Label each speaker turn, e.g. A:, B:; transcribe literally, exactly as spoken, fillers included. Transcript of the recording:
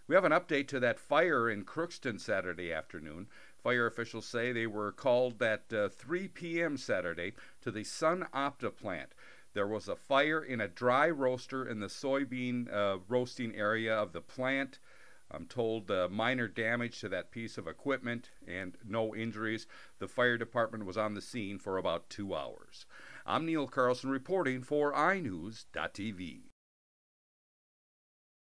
A: We have an update to that fire in Crookston Saturday afternoon. Fire officials say they were called at uh, three p m Saturday to the Sunopta plant. There was a fire in a dry roaster in the soybean uh, roasting area of the plant. I'm told uh, minor damage to that piece of equipment and no injuries. The fire department was on the scene for about two hours. I'm Neil Carlson reporting for i news dot t v.